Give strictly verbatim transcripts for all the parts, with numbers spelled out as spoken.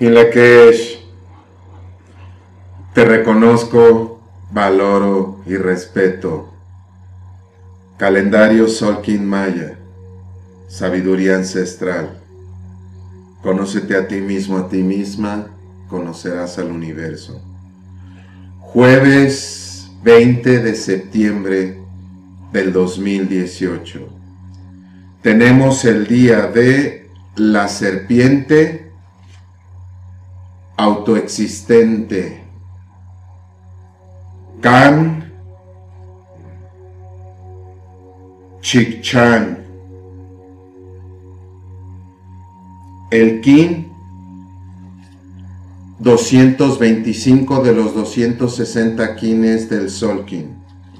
Inlakesh, te reconozco, valoro y respeto. Calendario Tzolk'in Maya, sabiduría ancestral. Conócete a ti mismo, a ti misma, conocerás al universo. Jueves veinte de septiembre del dos mil dieciocho. Tenemos el día de la serpiente autoexistente, Kan Chikchan. El Kin doscientos veinticinco de los doscientos sesenta Kines del Tzolk'in.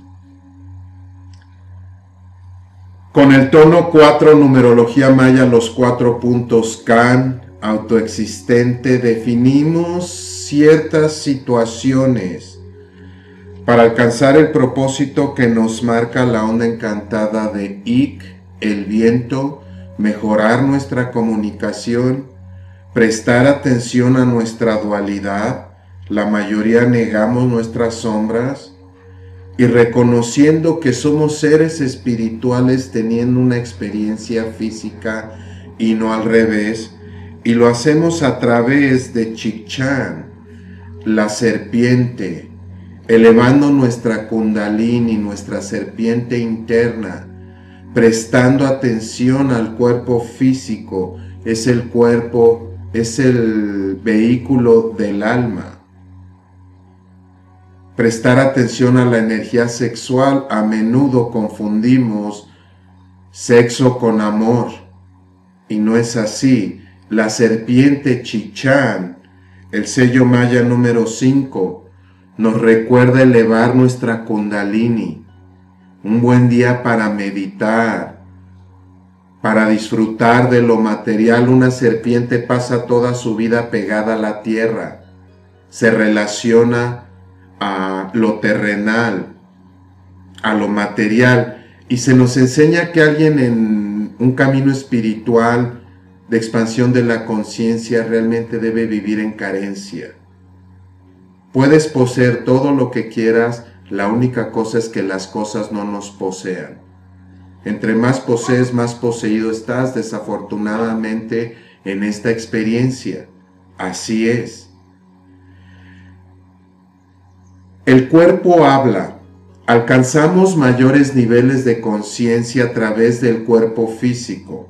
Con el tono cuatro, numerología maya, los cuatro puntos Kan, autoexistente, definimos ciertas situaciones para alcanzar el propósito que nos marca la onda encantada de Ik, el viento, mejorar nuestra comunicación, prestar atención a nuestra dualidad, la mayoría negamos nuestras sombras, y reconociendo que somos seres espirituales teniendo una experiencia física y no al revés, y lo hacemos a través de Chikchan, la serpiente, elevando nuestra kundalini, nuestra serpiente interna, prestando atención al cuerpo físico. Es el cuerpo, es el vehículo del alma. Prestar atención a la energía sexual. A menudo confundimos sexo con amor, y no es así. La serpiente Chikchan, el sello maya número cinco, nos recuerda elevar nuestra kundalini. Un buen día para meditar, para disfrutar de lo material. Una serpiente pasa toda su vida pegada a la tierra, se relaciona a lo terrenal, a lo material, y se nos enseña que alguien en un camino espiritual de expansión de la conciencia realmente debe vivir en carencia. Puedes poseer todo lo que quieras, la única cosa es que las cosas no nos posean. Entre más posees, más poseído estás, desafortunadamente, en esta experiencia. Así es. El cuerpo habla. Alcanzamos mayores niveles de conciencia a través del cuerpo físico.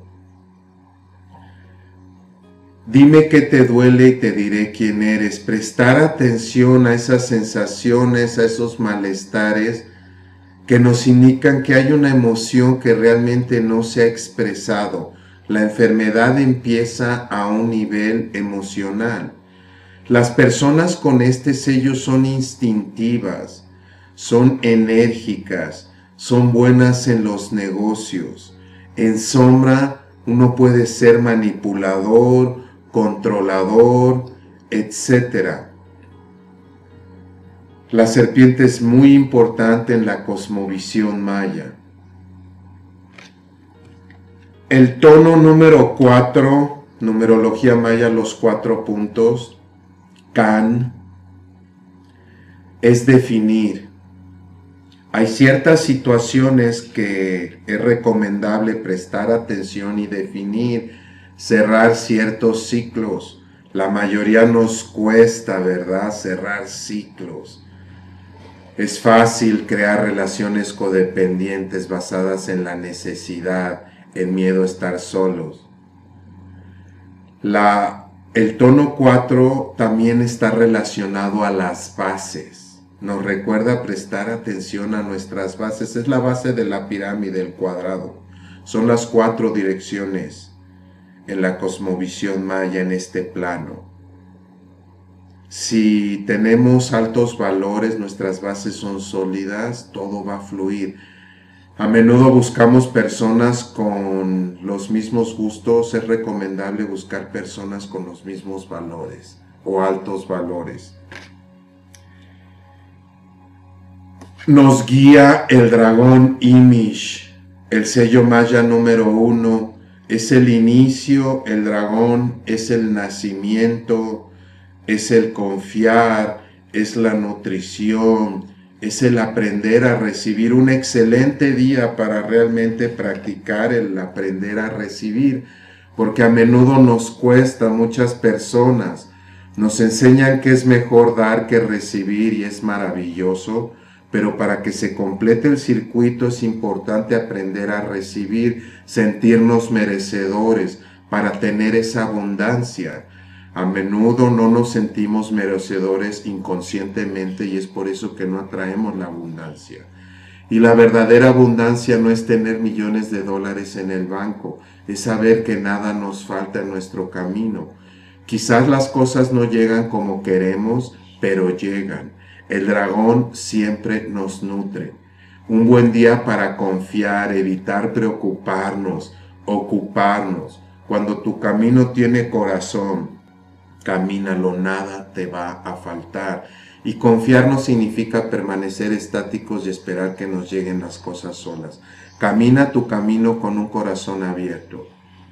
Dime qué te duele y te diré quién eres. Prestar atención a esas sensaciones, a esos malestares que nos indican que hay una emoción que realmente no se ha expresado. La enfermedad empieza a un nivel emocional. Las personas con este sello son instintivas, son enérgicas, son buenas en los negocios. En sombra uno puede ser manipulador, controlador, etcétera. La serpiente es muy importante en la cosmovisión maya. El tono número cuatro, numerología maya, los cuatro puntos, Kan, es definir. Hay ciertas situaciones que es recomendable prestar atención y definir, cerrar ciertos ciclos. La mayoría nos cuesta, ¿verdad?, cerrar ciclos. Es fácil crear relaciones codependientes basadas en la necesidad, el miedo a estar solos. La, el tono cuatro también está relacionado a las bases. Nos recuerda prestar atención a nuestras bases. Es la base de la pirámide, el cuadrado. Son las cuatro direcciones en la cosmovisión maya en este plano. Si tenemos altos valores, nuestras bases son sólidas, todo va a fluir. A menudo buscamos personas con los mismos gustos. Es recomendable buscar personas con los mismos valores o altos valores. Nos guía el dragón Imish, el sello maya número uno, Es el inicio, el dragón es el nacimiento, es el confiar, es la nutrición, es el aprender a recibir. Un excelente día para realmente practicar el aprender a recibir, porque a menudo nos cuesta. Muchas personas nos enseñan que es mejor dar que recibir y es maravilloso, pero para que se complete el circuito es importante aprender a recibir, sentirnos merecedores para tener esa abundancia. A menudo no nos sentimos merecedores inconscientemente y es por eso que no atraemos la abundancia. Y la verdadera abundancia no es tener millones de dólares en el banco, es saber que nada nos falta en nuestro camino. Quizás las cosas no llegan como queremos, pero llegan. El dragón siempre nos nutre. Un buen día para confiar, evitar preocuparnos, ocuparnos. Cuando tu camino tiene corazón, camínalo, nada te va a faltar. Y confiar no significa permanecer estáticos y esperar que nos lleguen las cosas solas. Camina tu camino con un corazón abierto.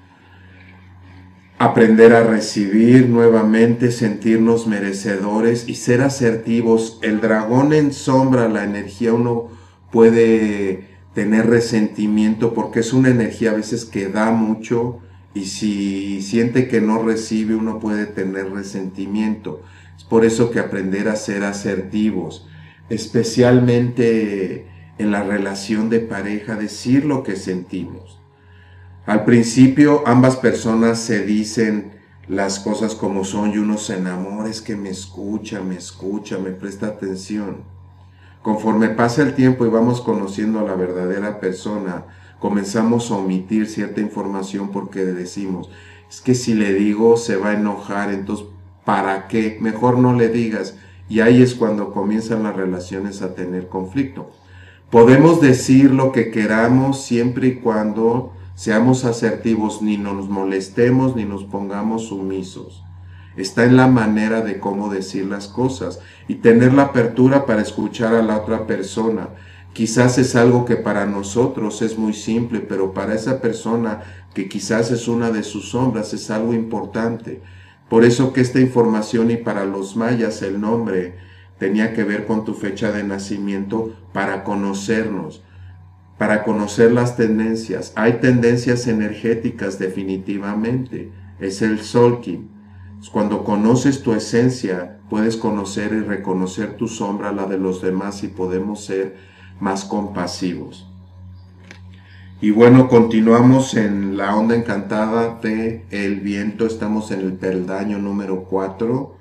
Aprender a recibir nuevamente, sentirnos merecedores y ser asertivos. El dragón ensombra la energía. Uno puede tener resentimiento porque es una energía a veces que da mucho, y si siente que no recibe, uno puede tener resentimiento. Es por eso que aprender a ser asertivos, especialmente en la relación de pareja, decir lo que sentimos. Al principio ambas personas se dicen las cosas como son y uno se enamora, es que me escucha, me escucha, me presta atención. Conforme pasa el tiempo y vamos conociendo a la verdadera persona, comenzamos a omitir cierta información porque decimos, es que si le digo se va a enojar, entonces ¿para qué? Mejor no le digas. Y ahí es cuando comienzan las relaciones a tener conflicto. Podemos decir lo que queramos siempre y cuando seamos asertivos, ni nos molestemos ni nos pongamos sumisos. Está en la manera de cómo decir las cosas y tener la apertura para escuchar a la otra persona. Quizás es algo que para nosotros es muy simple, pero para esa persona que quizás es una de sus sombras es algo importante. Por eso que esta información, y para los mayas el nombre tenía que ver con tu fecha de nacimiento para conocernos, para conocer las tendencias. Hay tendencias energéticas definitivamente, es el Tzolk'in. Cuando conoces tu esencia, puedes conocer y reconocer tu sombra, la de los demás, y podemos ser más compasivos. Y bueno, continuamos en la onda encantada de el viento. Estamos en el peldaño número cuatro.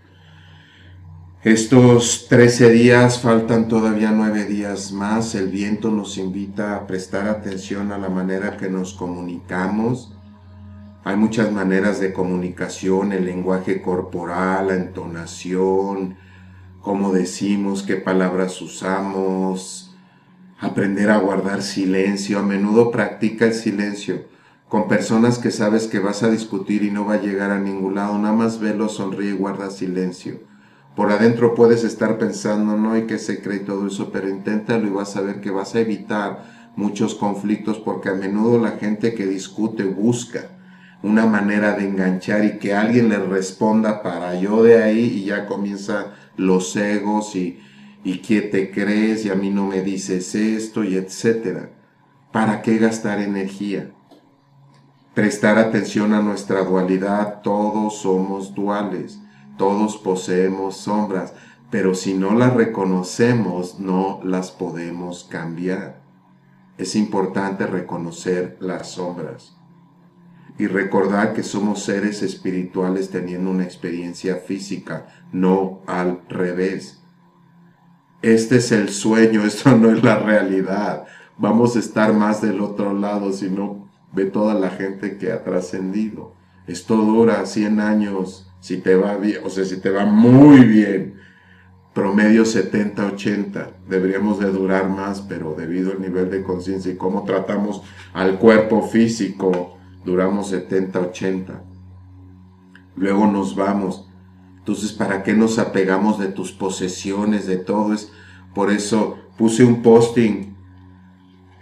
Estos trece días, faltan todavía nueve días más. El viento nos invita a prestar atención a la manera que nos comunicamos. Hay muchas maneras de comunicación, el lenguaje corporal, la entonación, cómo decimos, qué palabras usamos, aprender a guardar silencio. A menudo practica el silencio con personas que sabes que vas a discutir y no va a llegar a ningún lado. Nada más velo, sonríe y guarda silencio. Por adentro puedes estar pensando, no, y qué se cree todo eso, pero inténtalo y vas a ver que vas a evitar muchos conflictos, porque a menudo la gente que discute busca una manera de enganchar y que alguien le responda para yo de ahí, y ya comienza los egos y, y qué te crees y a mí no me dices esto y etcétera. ¿Para qué gastar energía? Prestar atención a nuestra dualidad. Todos somos duales, todos poseemos sombras, pero si no las reconocemos no las podemos cambiar. Es importante reconocer las sombras y recordar que somos seres espirituales teniendo una experiencia física, no al revés. Este es el sueño, esto no es la realidad. Vamos a estar más del otro lado, si no, ve toda la gente que ha trascendido. Esto dura cien años, si te va bien, o sea, si te va muy bien. Promedio setenta, ochenta, deberíamos de durar más, pero debido al nivel de conciencia y cómo tratamos al cuerpo físico, duramos setenta, ochenta. Luego nos vamos. Entonces, ¿para qué nos apegamos de tus posesiones, de todo? Es por eso puse un posting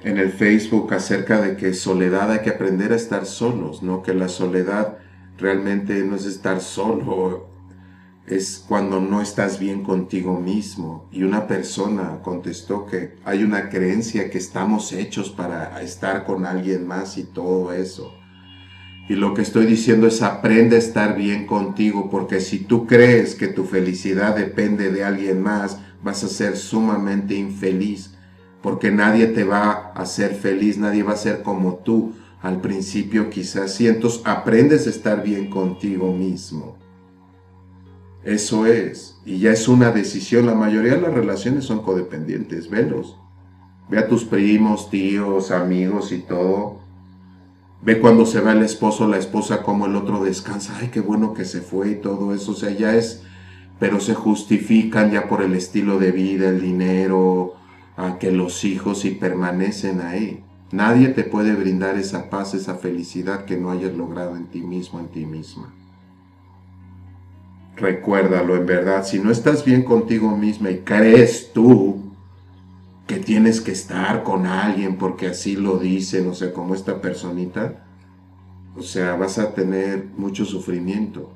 en el Facebook acerca de que soledad hay que aprender a estar solos, ¿no? Que la soledad realmente no es estar solo, es cuando no estás bien contigo mismo. Y una persona contestó que hay una creencia que estamos hechos para estar con alguien más y todo eso. Y lo que estoy diciendo es aprende a estar bien contigo, porque si tú crees que tu felicidad depende de alguien más, vas a ser sumamente infeliz, porque nadie te va a hacer feliz, nadie va a ser como tú. Al principio quizás sí, entonces aprendes a estar bien contigo mismo. Eso es, y ya es una decisión. La mayoría de las relaciones son codependientes, velos. Ve a tus primos, tíos, amigos y todo. Ve cuando se va el esposo, la esposa, como el otro descansa. Ay, qué bueno que se fue y todo eso. O sea, ya es, pero se justifican ya por el estilo de vida, el dinero, a que los hijos, y permanecen ahí. Nadie te puede brindar esa paz, esa felicidad que no hayas logrado en ti mismo, en ti misma. Recuérdalo, en verdad, si no estás bien contigo misma y crees tú que tienes que estar con alguien porque así lo dicen, o sea, como esta personita, o sea, vas a tener mucho sufrimiento.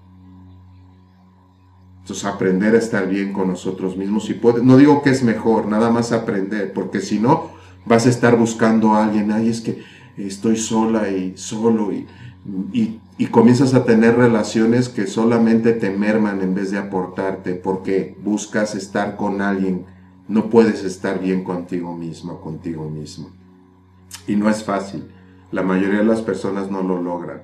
Entonces, aprender a estar bien con nosotros mismos, y puede, no digo que es mejor, nada más aprender, porque si no, vas a estar buscando a alguien. Ay, es que estoy sola y solo, y, y, y comienzas a tener relaciones que solamente te merman en vez de aportarte, porque buscas estar con alguien. No puedes estar bien contigo mismo, contigo mismo. Y no es fácil. La mayoría de las personas no lo logran.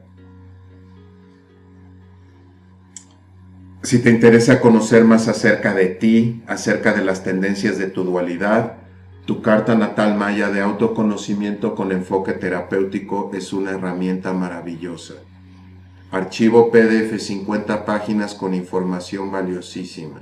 Si te interesa conocer más acerca de ti, acerca de las tendencias de tu dualidad, tu carta natal maya de autoconocimiento con enfoque terapéutico es una herramienta maravillosa. Archivo P D F cincuenta páginas con información valiosísima.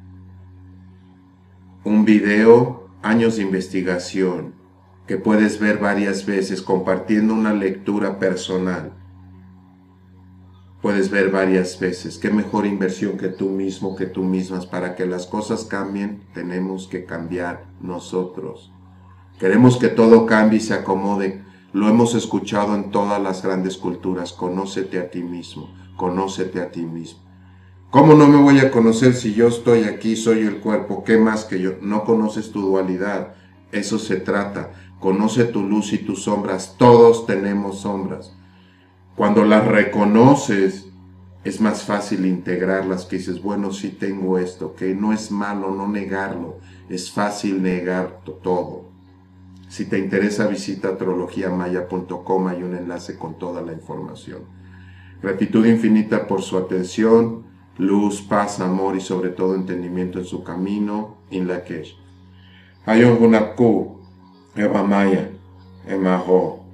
Un video, años de investigación, que puedes ver varias veces compartiendo una lectura personal. Puedes ver varias veces. Qué mejor inversión que tú mismo, que tú mismas. Para que las cosas cambien, tenemos que cambiar nosotros. Queremos que todo cambie y se acomode. Lo hemos escuchado en todas las grandes culturas. Conócete a ti mismo. Conócete a ti mismo. ¿Cómo no me voy a conocer si yo estoy aquí, soy el cuerpo? ¿Qué más que yo? No conoces tu dualidad. Eso se trata. Conoce tu luz y tus sombras. Todos tenemos sombras. Cuando las reconoces, es más fácil integrarlas, que dices, bueno, sí tengo esto, que no es malo no negarlo, es fácil negar todo. Si te interesa, visita astrología maya punto com, hay un enlace con toda la información. Gratitud infinita por su atención, luz, paz, amor y sobre todo entendimiento en su camino. In Lakesh. Ayon Gunaku, Eva Maya, Emaho.